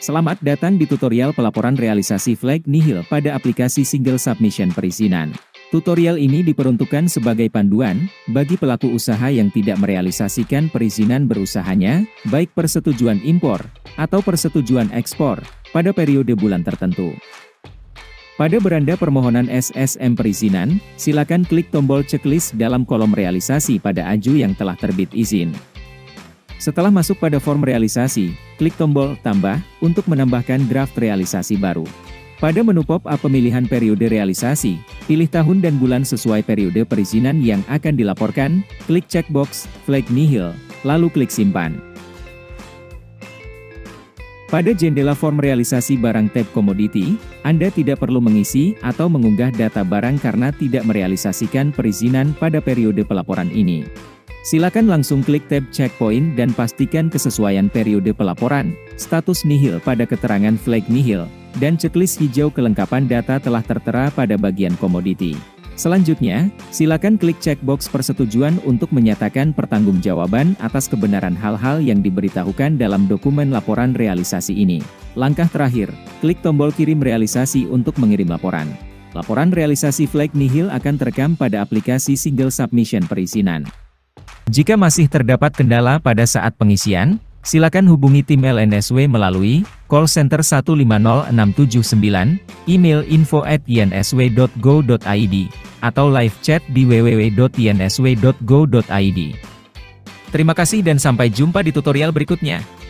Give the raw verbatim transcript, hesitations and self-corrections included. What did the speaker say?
Selamat datang di tutorial pelaporan realisasi flag nihil pada aplikasi Single Submission Perizinan. Tutorial ini diperuntukkan sebagai panduan bagi pelaku usaha yang tidak merealisasikan perizinan berusahanya, baik persetujuan impor atau persetujuan ekspor, pada periode bulan tertentu. Pada beranda permohonan S S M perizinan, silakan klik tombol checklist dalam kolom realisasi pada aju yang telah terbit izin. Setelah masuk pada form realisasi, klik tombol tambah untuk menambahkan draft realisasi baru. Pada menu pop-up pemilihan periode realisasi, pilih tahun dan bulan sesuai periode perizinan yang akan dilaporkan, klik checkbox flag nihil, lalu klik simpan. Pada jendela form realisasi barang tab komoditi, Anda tidak perlu mengisi atau mengunggah data barang karena tidak merealisasikan perizinan pada periode pelaporan ini. Silakan langsung klik tab checkpoint dan pastikan kesesuaian periode pelaporan, status nihil pada keterangan flag nihil, dan checklist hijau kelengkapan data telah tertera pada bagian komoditi. Selanjutnya, silakan klik checkbox persetujuan untuk menyatakan pertanggungjawaban atas kebenaran hal-hal yang diberitahukan dalam dokumen laporan realisasi ini. Langkah terakhir, klik tombol kirim realisasi untuk mengirim laporan. Laporan realisasi flag nihil akan terekam pada aplikasi Single Submission Perizinan. Jika masih terdapat kendala pada saat pengisian, silakan hubungi tim L N S W melalui call center satu lima nol enam tujuh sembilan, email info at i n s w dot go dot i d, atau live chat di w w w dot i n s w dot go dot i d. Terima kasih dan sampai jumpa di tutorial berikutnya.